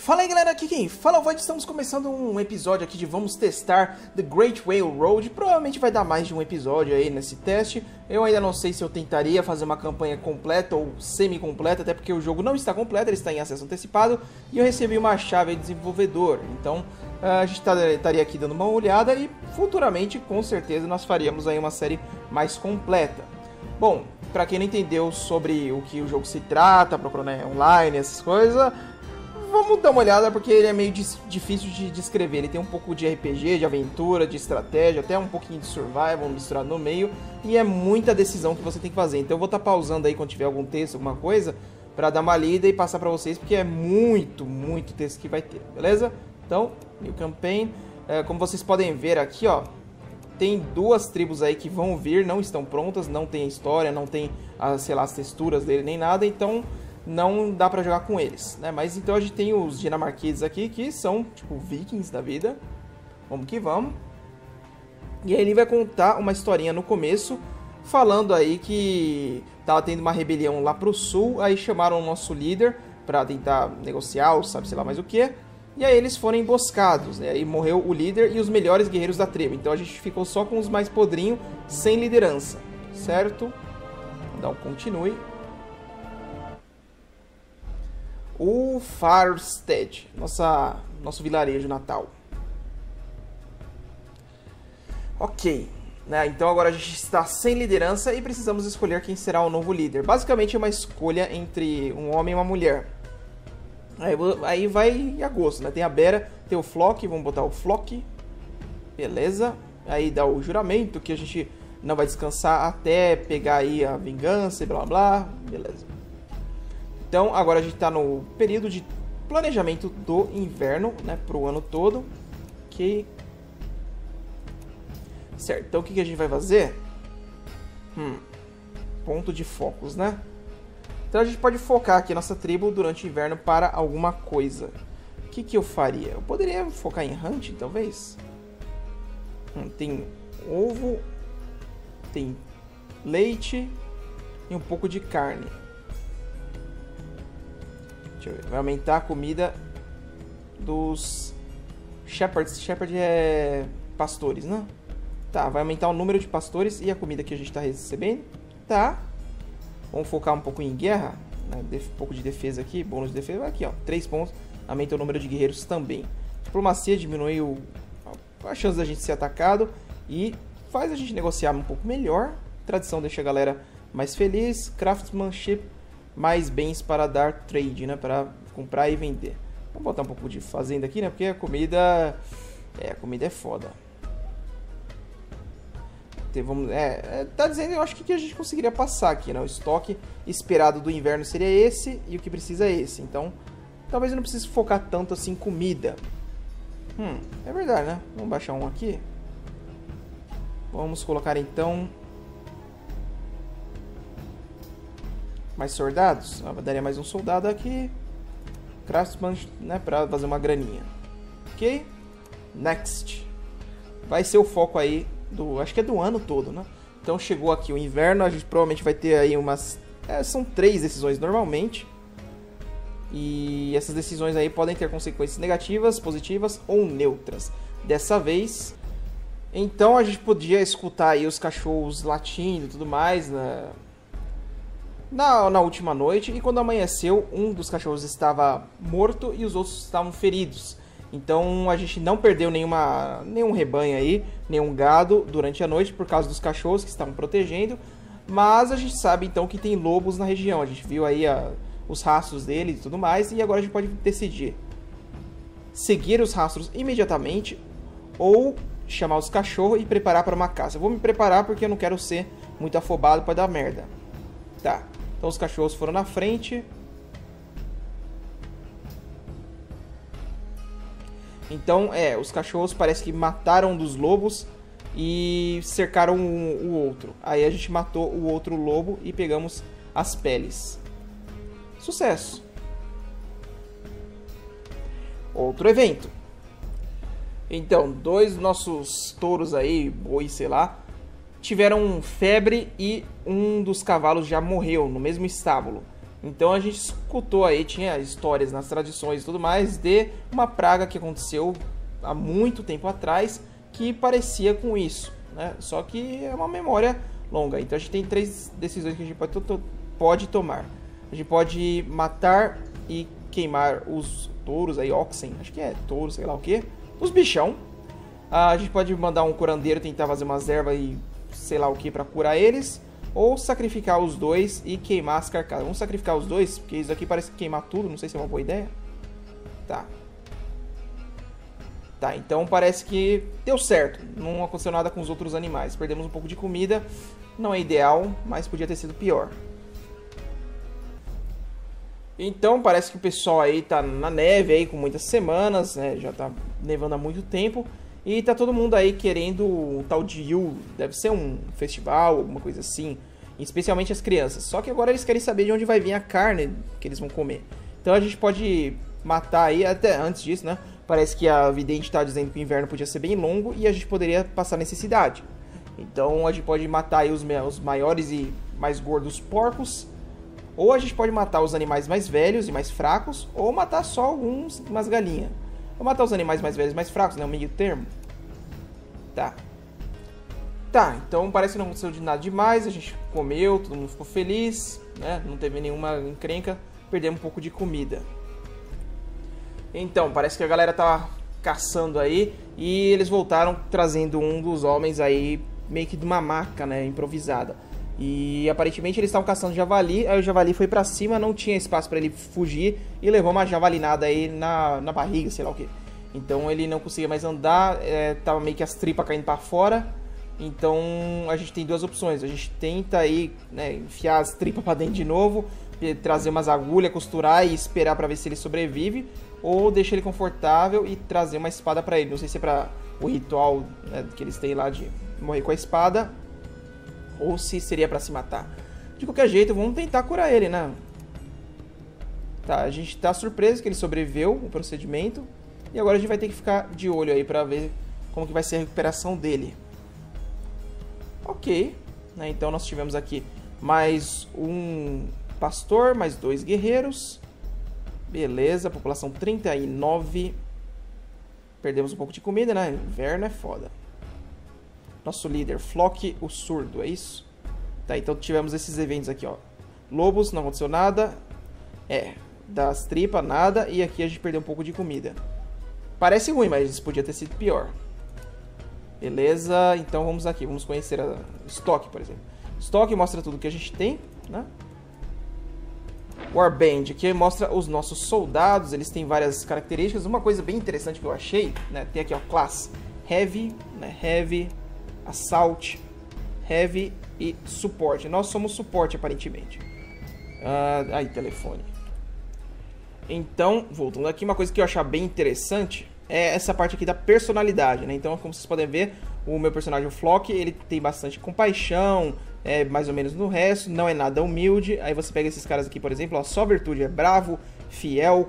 Fala aí galera, aqui quem fala é o Void, estamos começando um episódio aqui de vamos testar The Great Railroad. Provavelmente vai dar mais de um episódio aí nesse teste. Eu ainda não sei se eu tentaria fazer uma campanha completa ou semi-completa, até porque o jogo não está completo, ele está em acesso antecipado. E eu recebi uma chave de desenvolvedor, então a gente estaria aqui dando uma olhada e futuramente, com certeza, nós faríamos aí uma série mais completa. Bom, pra quem não entendeu sobre o que o jogo se trata, procurando online, essas coisas... Vamos dar uma olhada porque ele é meio difícil de descrever. Ele tem um pouco de RPG, de aventura, de estratégia, até um pouquinho de survival misturado no meio. E é muita decisão que você tem que fazer. Então eu vou estar pausando aí quando tiver algum texto, alguma coisa, pra dar uma lida e passar pra vocês, porque é muito texto que vai ter, beleza? Então, New Campaign. Como vocês podem ver aqui, ó, tem duas tribos aí que vão vir, não estão prontas, não tem história, não tem, sei lá, as texturas dele nem nada, então... não dá pra jogar com eles, né? Mas então a gente tem os dinamarqueses aqui, que são, tipo, vikings da vida. Vamos que vamos. E aí ele vai contar uma historinha no começo, falando aí que tava tendo uma rebelião lá pro sul, aí chamaram o nosso líder pra tentar negociar, ou sabe, sei lá mais o que. E aí eles foram emboscados, né? Aí morreu o líder e os melhores guerreiros da tribo. Então a gente ficou só com os mais podrinhos, sem liderança, certo? Vou dar um continue. O Farstead, nosso vilarejo natal. Ok, né? Então agora a gente está sem liderança e precisamos escolher quem será o novo líder. Basicamente é uma escolha entre um homem e uma mulher. Aí vai a gosto, né? Tem a Bera, tem o Flock, vamos botar o Flock. Beleza. Aí dá o juramento que a gente não vai descansar até pegar aí a vingança e blá blá. Beleza. Então, agora a gente está no período de planejamento do inverno, né, para o ano todo. Ok. Certo, então o que a gente vai fazer? Ponto de focos, né? Então a gente pode focar aqui nossa tribo durante o inverno para alguma coisa. O que eu faria? Eu poderia focar em hunting, talvez? Tem ovo, tem leite e um pouco de carne. Deixa eu ver. Vai aumentar a comida dos shepherds. Shepherd é pastores, né? Tá, vai aumentar o número de pastores e a comida que a gente está recebendo. Tá. Vamos focar um pouco em guerra, né? Um pouco de defesa aqui. Bônus de defesa. Aqui, ó. 3 pontos. Aumenta o número de guerreiros também. Diplomacia diminui a chance da gente ser atacado e faz a gente negociar um pouco melhor. Tradição deixa a galera mais feliz. Craftsmanship. Mais bens para dar trade, né? Para comprar e vender. Vamos botar um pouco de fazenda aqui, né? Porque a comida é foda. Tá dizendo, eu acho que a gente conseguiria passar aqui, né? O estoque esperado do inverno seria esse e o que precisa é esse. Então, talvez eu não precise focar tanto assim em comida. É verdade, né? Vamos baixar um aqui. Vamos colocar então... mais soldados, daria mais um soldado aqui. Craftsman, né, para fazer uma graninha. Ok? Next. Vai ser o foco aí acho que é do ano todo, né? Então chegou aqui o inverno, a gente provavelmente vai ter aí umas... são 3 decisões normalmente. E essas decisões aí podem ter consequências negativas, positivas ou neutras. Dessa vez... então a gente podia escutar aí os cachorros latindo e tudo mais, né? Na última noite, e quando amanheceu, um dos cachorros estava morto e os outros estavam feridos. Então a gente não perdeu nenhum rebanho aí, nenhum gado durante a noite por causa dos cachorros que estavam protegendo. Mas a gente sabe então que tem lobos na região, a gente viu aí os rastros deles e tudo mais. E agora a gente pode decidir seguir os rastros imediatamente ou chamar os cachorros e preparar para uma caça. Eu vou me preparar porque eu não quero ser muito afobado para dar merda. Tá. Então os cachorros foram na frente. Então, os cachorros parece que mataram um dos lobos e cercaram o outro. Aí a gente matou o outro lobo e pegamos as peles. Sucesso. Outro evento. Então, 2 nossos touros aí, boi, sei lá, tiveram febre e um dos cavalos já morreu no mesmo estábulo. Então a gente escutou aí, tinha histórias nas tradições e tudo mais de uma praga que aconteceu há muito tempo atrás que parecia com isso, né? Só que é uma memória longa. Então a gente tem 3 decisões que a gente pode tomar. A gente pode matar e queimar os touros aí, oxen, acho que é touro, sei lá o que, os bichão. A gente pode mandar um curandeiro tentar fazer umas ervas e sei lá o que pra curar eles. Ou sacrificar os 2 e queimar as carcaças. Vamos sacrificar os 2, porque isso aqui parece queimar tudo. Não sei se é uma boa ideia. Tá. Tá, então parece que deu certo. Não aconteceu nada com os outros animais. Perdemos um pouco de comida. Não é ideal, mas podia ter sido pior. Então parece que o pessoal aí tá na neve aí com muitas semanas, né? Já tá nevando há muito tempo. E tá todo mundo aí querendo o tal de Yule. Deve ser um festival, alguma coisa assim. Especialmente as crianças. Só que agora eles querem saber de onde vai vir a carne que eles vão comer. Então a gente pode matar aí, até antes disso, né? Parece que a vidente tá dizendo que o inverno podia ser bem longo e a gente poderia passar necessidade. Então a gente pode matar aí os maiores e mais gordos porcos. Ou a gente pode matar os animais mais velhos e mais fracos. Ou matar só umas galinhas. Vou matar os animais mais velhos e mais fracos, né? Um meio termo. Tá. Tá, então parece que não aconteceu de nada demais. A gente comeu, todo mundo ficou feliz, né? Não teve nenhuma encrenca. Perdemos um pouco de comida. Então, parece que a galera tava caçando aí. E eles voltaram trazendo um dos homens aí meio que de uma maca, né? Improvisada. E aparentemente eles estavam caçando javali. Aí o javali foi pra cima, não tinha espaço pra ele fugir. E levou uma javalinada aí na barriga, sei lá o que. Então ele não conseguia mais andar. Tava meio que as tripas caindo pra fora. Então a gente tem 2 opções. A gente tenta aí, né, enfiar as tripas pra dentro de novo. Trazer umas agulhas, costurar e esperar pra ver se ele sobrevive. Ou deixar ele confortável e trazer uma espada pra ele. Não sei se é pra o ritual, né, que eles têm lá de morrer com a espada. Ou se seria pra se matar. De qualquer jeito, vamos tentar curar ele, né? Tá, a gente tá surpreso que ele sobreviveu o procedimento. E agora a gente vai ter que ficar de olho aí pra ver como que vai ser a recuperação dele. Ok, né? Então nós tivemos aqui mais um pastor, mais 2 guerreiros. Beleza, população 39. Perdemos um pouco de comida, né? Inverno é foda. Nosso líder, Flock, o surdo, é isso? Tá, então tivemos esses eventos aqui, ó. Lobos, não aconteceu nada. Das tripas, nada. E aqui a gente perdeu um pouco de comida. Parece ruim, mas isso podia ter sido pior. Beleza, então vamos aqui. Vamos conhecer a estoque, por exemplo. Estoque mostra tudo que a gente tem, né? Warband, aqui mostra os nossos soldados. Eles têm várias características. Uma coisa bem interessante que eu achei, né? Tem aqui, ó, classe Heavy, né? Heavy, Assault, Heavy e Suporte. Nós somos suporte, aparentemente. Aí, telefone. Então, voltando aqui, uma coisa que eu achar bem interessante é essa parte aqui da personalidade, né? Então, como vocês podem ver, o meu personagem, o Flock, ele tem bastante compaixão, mais ou menos no resto, não é nada humilde. Aí você pega esses caras aqui, por exemplo, ó, só virtude, é bravo, fiel,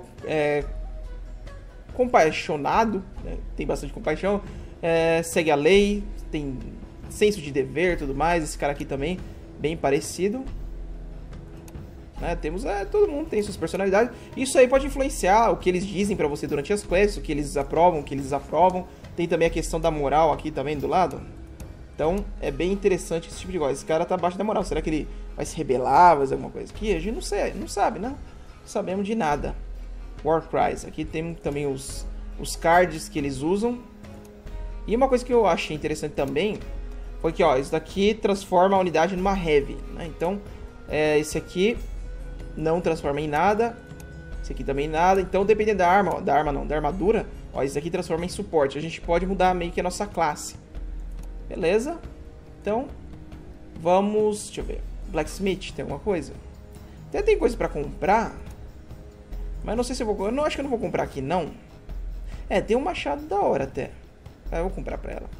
compaixonado, né? Tem bastante compaixão, segue a lei, tem senso de dever e tudo mais. Esse cara aqui também, bem parecido. Temos, todo mundo tem suas personalidades. Isso aí pode influenciar o que eles dizem pra você durante as quests, o que eles aprovam, o que eles desaprovam. Tem também a questão da moral aqui também do lado. Então é bem interessante esse tipo de coisa. Esse cara tá abaixo da moral. Será que ele vai se rebelar, vai fazer alguma coisa aqui? A gente não sabe, né? Não sabemos de nada. Warcries. Aqui tem também os cards que eles usam. E uma coisa que eu achei interessante também foi que, ó, isso daqui transforma a unidade numa heavy, né? Então, esse aqui não transforma em nada. Esse aqui também nada. Então, dependendo da arma, ó, da armadura, ó, isso aqui transforma em suporte. A gente pode mudar meio que a nossa classe. Beleza? Então, vamos... Deixa eu ver. Blacksmith, tem alguma coisa? Até tem coisa pra comprar. Mas não sei se eu vou... Eu não acho que eu não vou comprar aqui, não. Tem um machado da hora até. Eu vou comprar pra ela.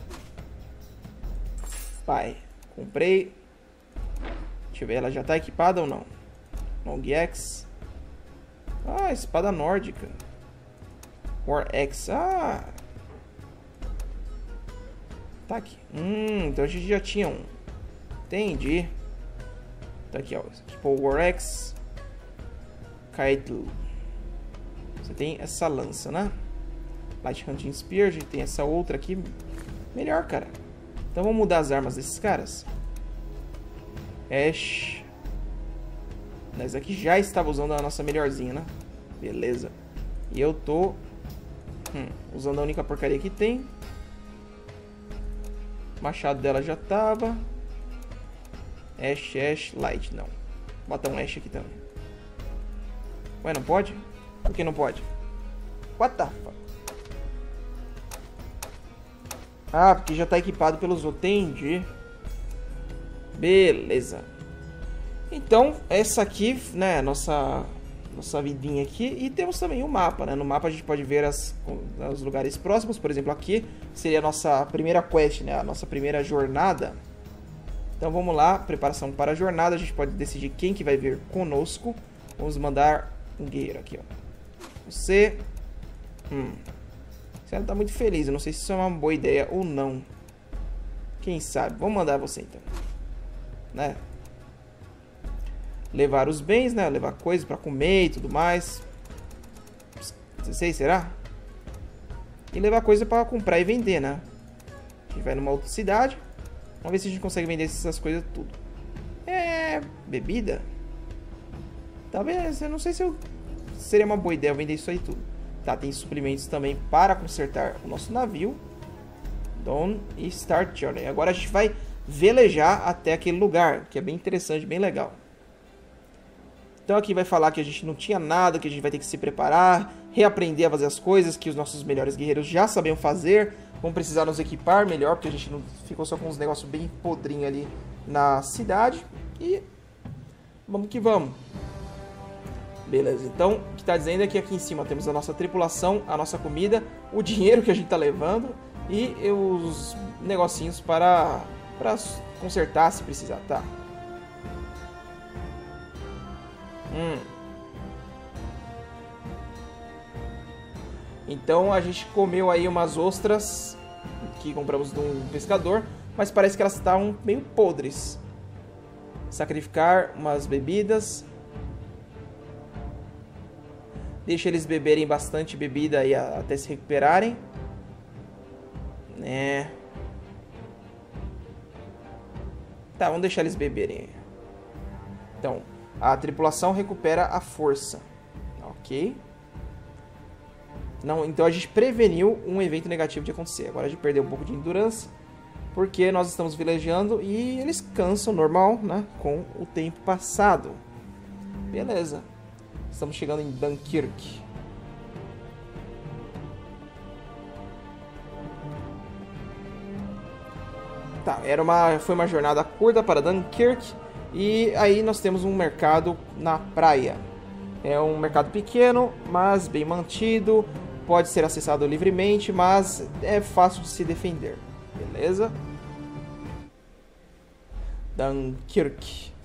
Vai. Comprei. Deixa eu ver, ela já tá equipada ou não? Long Axe. Espada nórdica. War Axe. Tá aqui. Então a gente já tinha um. Entendi. Tá aqui, ó. Tipo, War Axe. Kaetlu. Você tem essa lança, né? Light Hunting Spear, a gente tem essa outra aqui. Melhor, cara. Então vamos mudar as armas desses caras. Ash. Essa aqui já estava usando a nossa melhorzinha, né? Beleza. E eu tô usando a única porcaria que tem. O machado dela já tava. Ash, Light. Não. Bota um Ash aqui também. Ué, não pode? Por que não pode? What the fuck? Ah, porque já tá equipado pelos outros. Entendi. Beleza. Então, essa aqui, né, nossa vidinha aqui. E temos também o mapa, né? No mapa a gente pode ver os lugares próximos. Por exemplo, aqui seria a nossa primeira quest, né? A nossa primeira jornada. Então vamos lá, preparação para a jornada. A gente pode decidir quem que vai vir conosco. Vamos mandar um guerreiro aqui, ó. Você... Você não tá muito feliz, eu não sei se isso é uma boa ideia ou não. Quem sabe? Vamos mandar você então. Né? Levar os bens, né? Levar coisas pra comer e tudo mais. Não sei, será? E levar coisa pra comprar e vender, né? A gente vai numa outra cidade. Vamos ver se a gente consegue vender essas coisas tudo. Bebida? Talvez, eu não sei se seria uma boa ideia vender isso aí tudo. Tá, tem suprimentos também para consertar o nosso navio. Dawn e Start Journey. Agora a gente vai velejar até aquele lugar, que é bem interessante, bem legal. Então aqui vai falar que a gente não tinha nada, que a gente vai ter que se preparar, reaprender a fazer as coisas que os nossos melhores guerreiros já sabiam fazer. Vamos precisar nos equipar melhor, porque a gente não ficou só com uns negócios bem podrinhos ali na cidade. E vamos que vamos. Beleza, então o que está dizendo é que aqui em cima temos a nossa tripulação, a nossa comida, o dinheiro que a gente está levando e os negocinhos para consertar se precisar, tá? Então a gente comeu aí umas ostras que compramos de um pescador, mas parece que elas estavam meio podres. Sacrificar umas bebidas. Deixa eles beberem bastante bebida aí até se recuperarem. Né? Tá, vamos deixar eles beberem. Então, a tripulação recupera a força. Ok. Não, então a gente preveniu um evento negativo de acontecer. Agora a gente perdeu um pouco de endurance, porque nós estamos velejando e eles cansam normal, né? Com o tempo passado. Beleza. Estamos chegando em Dunkirk. Tá, foi uma jornada curta para Dunkirk. E aí nós temos um mercado na praia. É um mercado pequeno, mas bem mantido. Pode ser acessado livremente, mas é fácil de se defender. Beleza? Dunkirk.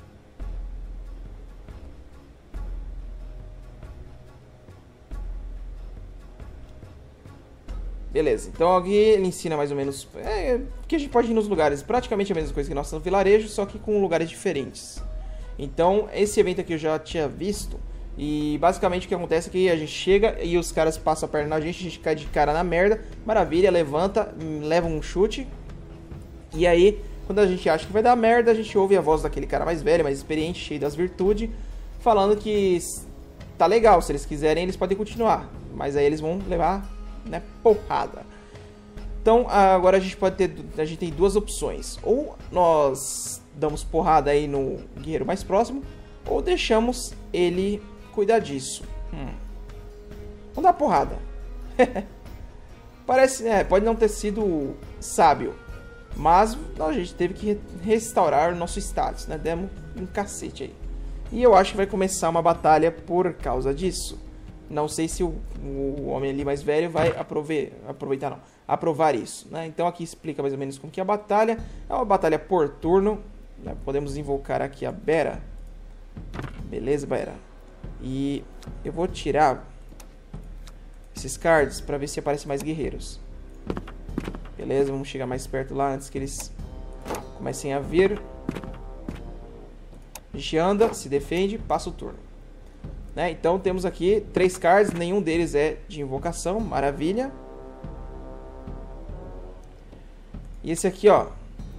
Beleza, então aqui ele ensina mais ou menos que a gente pode ir nos lugares, praticamente a mesma coisa que nós no vilarejo, só que com lugares diferentes. Então esse evento aqui eu já tinha visto, e basicamente o que acontece é que a gente chega e os caras passam a perna na gente cai de cara na merda, maravilha, levanta, leva um chute, e aí quando a gente acha que vai dar merda, a gente ouve a voz daquele cara mais velho, mais experiente, cheio das virtudes, falando que tá legal, se eles quiserem eles podem continuar, mas aí eles vão levar, né, porrada. Então agora a gente tem duas opções: ou nós damos porrada aí no guerreiro mais próximo, ou deixamos ele cuidar disso. Vamos dar porrada. Parece, pode não ter sido sábio, mas a gente teve que restaurar o nosso status, né? Demos um cacete aí. E eu acho que vai começar uma batalha por causa disso. Não sei se o homem ali mais velho vai aprovar isso, né? Então aqui explica mais ou menos como que é a batalha. É uma batalha por turno, né? Podemos invocar aqui a Bera. Beleza, Bera? E eu vou tirar esses cards para ver se aparecem mais guerreiros. Beleza, vamos chegar mais perto lá antes que eles comecem a vir. A gente anda, se defende, passa o turno. né? Então temos aqui 3 cards, nenhum deles é de invocação, maravilha. E esse aqui, ó,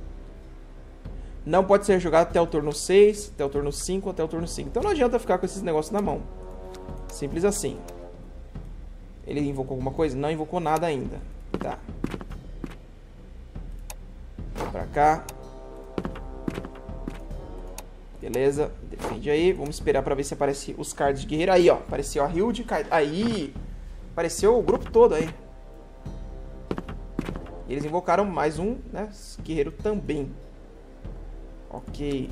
não pode ser jogado até o turno 6, até o turno 5, até o turno 5. Então não adianta ficar com esses negócios na mão. Simples assim. Ele invocou alguma coisa? Não invocou nada ainda. Tá. Pra cá. Beleza. Defende aí. Vamos esperar pra ver se aparece os cards de guerreiro. Aí, ó. Apareceu a Hilde. Aí. Apareceu o grupo todo aí. E eles invocaram mais um, né? Guerreiro também. Ok.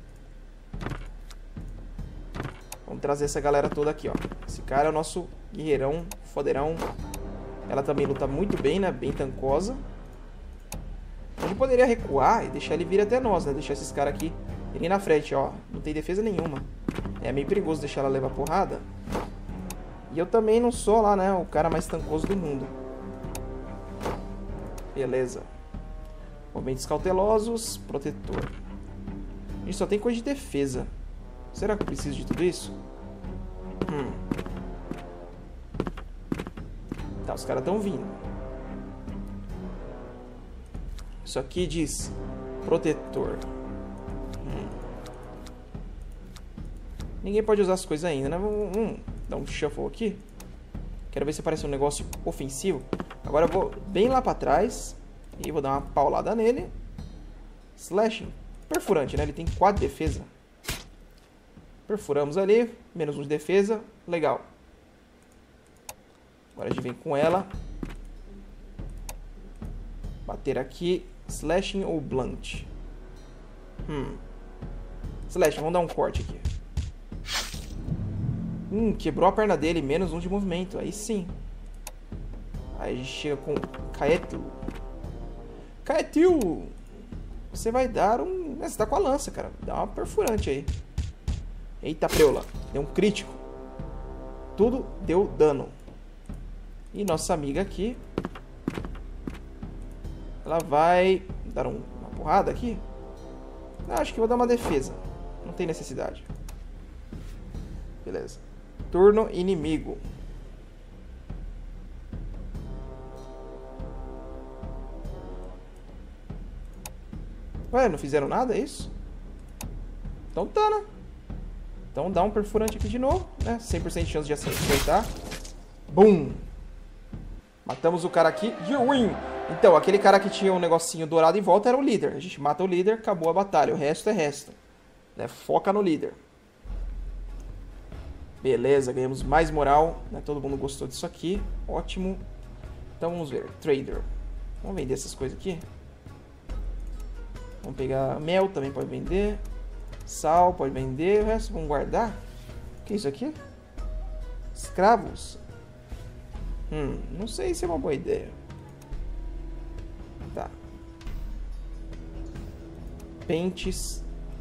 Vamos trazer essa galera toda aqui, ó. Esse cara é o nosso guerreirão, foderão. Ela também luta muito bem, né? Bem tancosa. A gente poderia recuar e deixar ele vir até nós, né? Deixar esses caras aqui irem na frente, ó. Não tem defesa nenhuma. É meio perigoso deixar ela levar porrada. E eu também não sou lá, né? O cara mais tancoso do mundo. Beleza. Movimentos cautelosos, protetor. A gente só tem coisa de defesa. Será que eu preciso de tudo isso? Tá, os caras estão vindo. Isso aqui diz protetor. Ninguém pode usar as coisas ainda, né? Vamos dar um shuffle aqui. Quero ver se aparece um negócio ofensivo. Agora eu vou bem lá pra trás. E vou dar uma paulada nele. Slashing. Perfurante, né? Ele tem 4 de defesa. Perfuramos ali. Menos 1 de defesa. Legal. Agora a gente vem com ela. Bater aqui. Slashing ou blunt? Slashing. Vamos dar um corte aqui. Quebrou a perna dele. Menos 1 de movimento. Aí sim. Aí a gente chega com Kaetu. Kaetu! Você vai dar um... Você tá com a lança, cara. Dá uma perfurante aí. Eita, preula. Deu um crítico. Tudo deu dano. E nossa amiga aqui... Ela vai dar uma porrada aqui. Acho que vou dar uma defesa. Não tem necessidade. Beleza. Turno inimigo. Ué, não fizeram nada, é isso? Então tá, né? Então dá um perfurante aqui de novo, né? 100% de chance de acertar. Bum! Matamos o cara aqui. You win! Então, aquele cara que tinha um negocinho dourado em volta era o líder. A gente mata o líder, acabou a batalha. O resto é resto. Né? Foca no líder. Beleza, ganhamos mais moral. Né? Todo mundo gostou disso aqui. Ótimo. Então vamos ver. Trader. Vamos vender essas coisas aqui. Vamos pegar mel, também pode vender. Sal, pode vender. O resto vamos guardar. O que é isso aqui? Escravos. Não sei se é uma boa ideia. Tá. Pentes.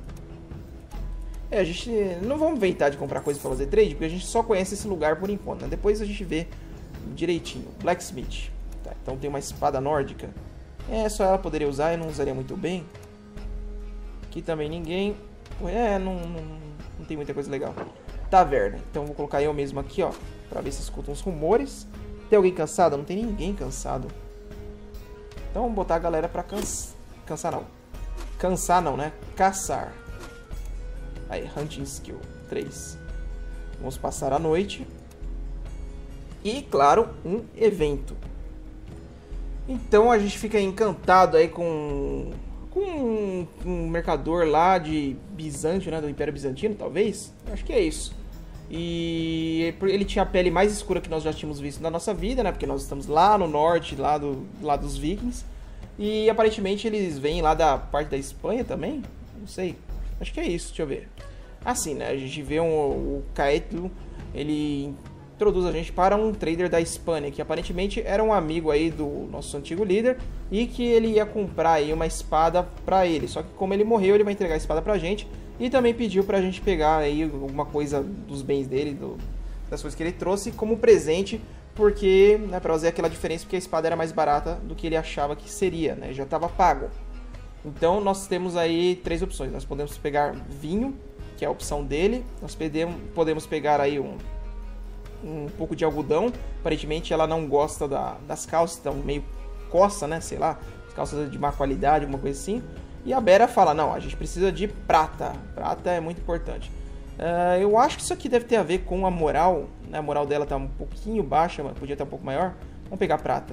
A gente não vamos inventar de comprar coisa pra fazer trade, porque a gente só conhece esse lugar por enquanto, né? Depois a gente vê direitinho. Blacksmith. Tá, então tem uma espada nórdica. Só ela poderia usar e não usaria muito bem. Aqui também ninguém. Não tem muita coisa legal. Taverna. Então vou colocar eu mesmo aqui, ó. Pra ver se escutam os rumores. Tem alguém cansado? Não tem ninguém cansado. Então vamos botar a galera pra cansar não. Cansar não, né? Caçar. Aí, Hunting Skill 3. Vamos passar a noite. E, claro, um evento. Então a gente fica encantado aí com um mercador lá de Bizâncio, né? Do Império Bizantino, talvez. Acho que é isso. E ele tinha a pele mais escura que nós já tínhamos visto na nossa vida, né? Porque nós estamos lá no norte, lá dos vikings. E aparentemente eles vêm lá da parte da Espanha também. Não sei. Acho que é isso, deixa eu ver. Assim, né? A gente vê o Kaetu, ele introduz a gente para um trader da Espanha, que aparentemente era um amigo aí do nosso antigo líder, e que ele ia comprar aí uma espada pra ele. Só que como ele morreu, ele vai entregar a espada pra gente, e também pediu pra gente pegar aí alguma coisa dos bens dele, das coisas que ele trouxe, como presente, porque, né, pra fazer aquela diferença, porque a espada era mais barata do que ele achava que seria, né? Já estava pago. Então nós temos aí 3 opções. Nós podemos pegar vinho, que é a opção dele. Nós podemos pegar aí um pouco de algodão. Aparentemente ela não gosta das calças, então meio coça, né? Sei lá, as calças de má qualidade, alguma coisa assim. E a Bera fala, não, a gente precisa de prata. Prata é muito importante. Eu acho que isso aqui deve ter a ver com a moral, né? A moral dela tá um pouquinho baixa, mas podia estar um pouco maior. Vamos pegar prata.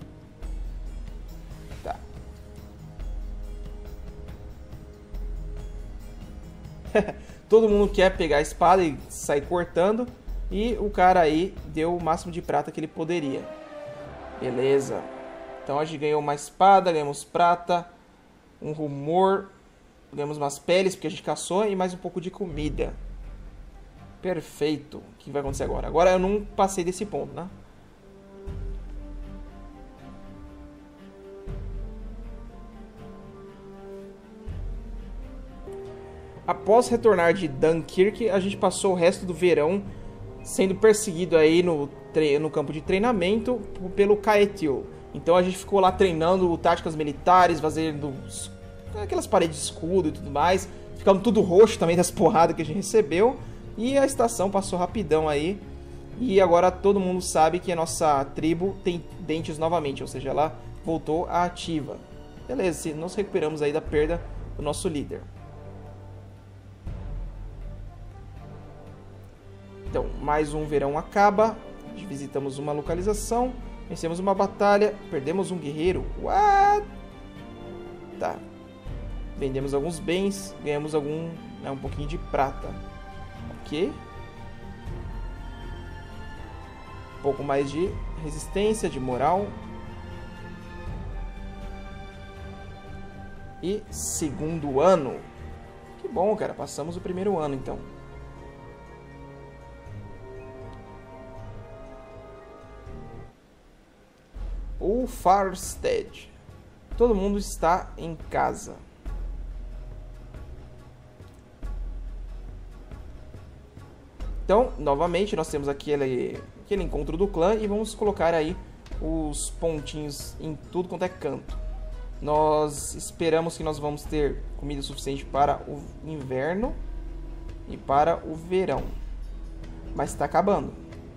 Tá. Todo mundo quer pegar a espada e sair cortando. E o cara aí deu o máximo de prata que ele poderia. Beleza. Então a gente ganhou uma espada, ganhamos prata, um rumor, ganhamos umas peles porque a gente caçou e mais um pouco de comida. Perfeito. O que vai acontecer agora? Agora eu não passei desse ponto, né? Após retornar de Dunkirk, a gente passou o resto do verão sendo perseguido aí no campo de treinamento pelo Kaetil. Então a gente ficou lá treinando táticas militares, fazendo aquelas paredes de escudo e tudo mais. Ficamos tudo roxo também das porradas que a gente recebeu. E a estação passou rapidão aí. E agora todo mundo sabe que a nossa tribo tem dentes novamente, ou seja, ela voltou à ativa. Beleza, nós recuperamos aí da perda do nosso líder. Então, mais um verão acaba, visitamos uma localização, vencemos uma batalha, perdemos um guerreiro. What? Tá. Vendemos alguns bens, ganhamos um pouquinho de prata. Ok. Um pouco mais de resistência, de moral. E segundo ano. Que bom, cara, passamos o primeiro ano então. O Farstead. Todo mundo está em casa. Então, novamente, nós temos aquele encontro do clã e vamos colocar aí os pontinhos em tudo quanto é canto. Nós esperamos que nós vamos ter comida suficiente para o inverno e para o verão. Mas está acabando.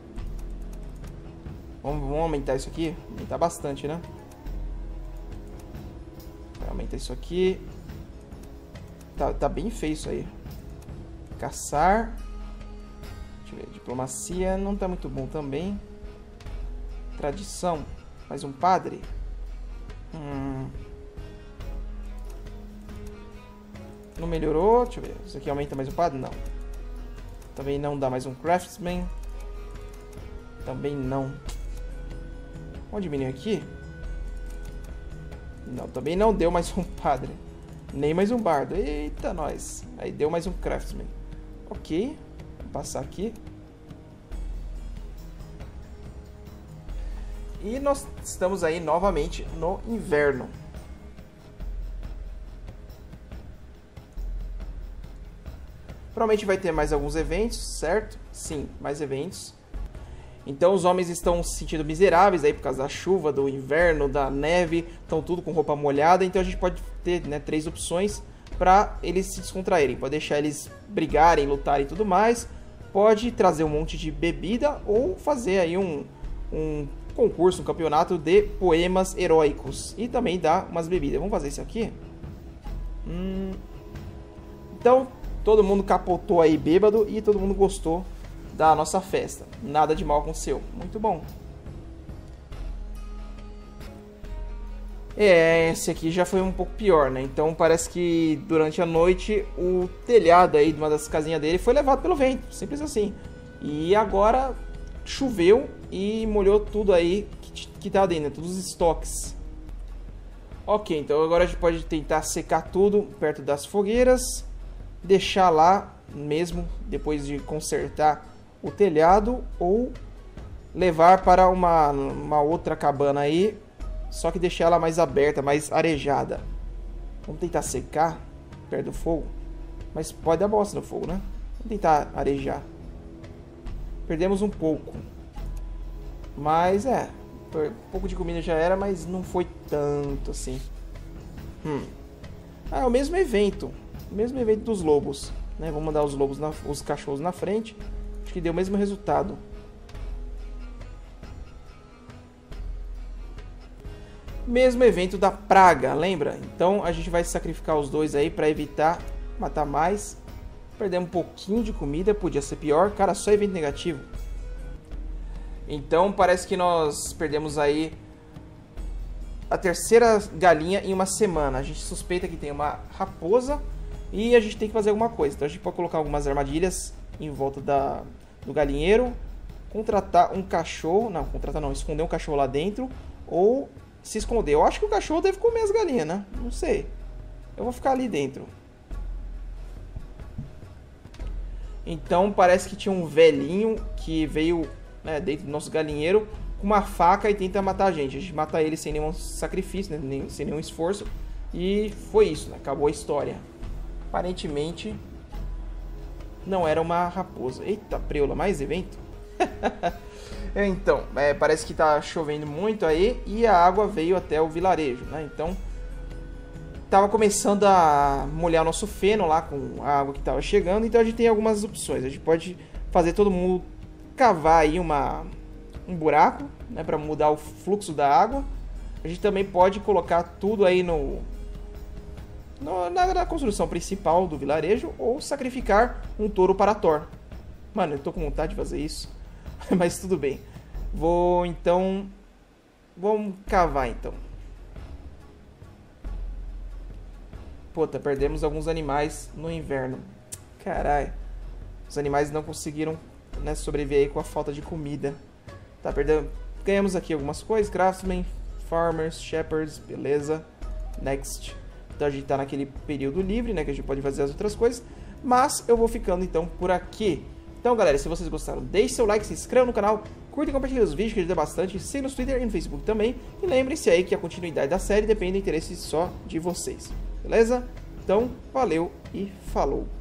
Vamos aumentar isso aqui? Aumentar bastante, né? Aumenta isso aqui. Tá bem feio isso aí. Caçar. Deixa eu ver. Diplomacia não tá muito bom também. Tradição. Mais um padre. Não melhorou. Deixa eu ver. Isso aqui aumenta mais um padre? Não. Também não dá mais um craftsman. Também não. Vamos diminuir aqui? Não, também não deu mais um padre. Nem mais um bardo. Eita, nós. Aí deu mais um craftsman. Ok. Vou passar aqui. E nós estamos aí novamente no inverno. Provavelmente vai ter mais alguns eventos, certo? Sim, mais eventos. Então os homens estão se sentindo miseráveis aí por causa da chuva, do inverno, da neve, estão tudo com roupa molhada, então a gente pode ter, né, 3 opções para eles se descontraírem. Pode deixar eles brigarem, lutarem e tudo mais, pode trazer um monte de bebida ou fazer aí um concurso, um campeonato de poemas heróicos e também dar umas bebidas. Vamos fazer isso aqui? Então todo mundo capotou aí bêbado e todo mundo gostou da nossa festa. Nada de mal aconteceu. Muito bom. Esse aqui já foi um pouco pior, né? Então parece que durante a noite o telhado aí de uma das casinhas dele foi levado pelo vento. Simples assim. E agora choveu e molhou tudo aí que tá dentro, né? Todos os estoques. Ok, então agora a gente pode tentar secar tudo perto das fogueiras. Deixar lá mesmo depois de consertar o telhado ou levar para uma outra cabana aí, só que deixar ela mais aberta, mais arejada. Vamos tentar secar perto do fogo, mas pode dar bosta no fogo, né? Vamos tentar arejar. Perdemos um pouco, mas um pouco de comida já era, mas não foi tanto assim. É o mesmo evento dos lobos. né? Vamos mandar os cachorros na frente. Acho que deu o mesmo resultado. Mesmo evento da praga, lembra? Então a gente vai sacrificar os dois aí para evitar matar mais. Perdemos um pouquinho de comida, podia ser pior. Cara, só evento negativo. Então parece que nós perdemos aí a terceira galinha em uma semana. A gente suspeita que tem uma raposa e a gente tem que fazer alguma coisa. Então a gente pode colocar algumas armadilhas em volta do galinheiro. Contratar um cachorro. Não, contratar não. Esconder um cachorro lá dentro. Ou se esconder. Eu acho que o cachorro deve comer as galinhas, né? Não sei. Eu vou ficar ali dentro. Então parece que tinha um velhinho que veio, né, dentro do nosso galinheiro com uma faca e tenta matar a gente. A gente mata ele sem nenhum sacrifício, né? Sem nenhum esforço. E foi isso, né? Acabou a história. Aparentemente não era uma raposa. Eita, preula, mais evento? Então, parece que tá chovendo muito aí e a água veio até o vilarejo, né? Então, tava começando a molhar o nosso feno lá com a água que tava chegando. Então a gente tem algumas opções. A gente pode fazer todo mundo cavar aí um buraco, né, para mudar o fluxo da água. A gente também pode colocar tudo aí na construção principal do vilarejo ou sacrificar um touro para Thor. Mano, eu tô com vontade de fazer isso. Mas tudo bem. Vamos cavar então. Puta, perdemos alguns animais no inverno. Caralho. Os animais não conseguiram, né, sobreviver aí com a falta de comida. Tá, perdendo. Ganhamos aqui algumas coisas. Craftsmen, Farmers, Shepherds, beleza. Next. Então a gente tá naquele período livre, né, que a gente pode fazer as outras coisas. Mas eu vou ficando então por aqui. Então, galera, se vocês gostaram, deixe seu like, se inscreva no canal, curta e compartilhe os vídeos que ajuda bastante, siga no Twitter e no Facebook também. E lembre-se aí que a continuidade da série depende do interesse só de vocês, beleza? Então, valeu e falou!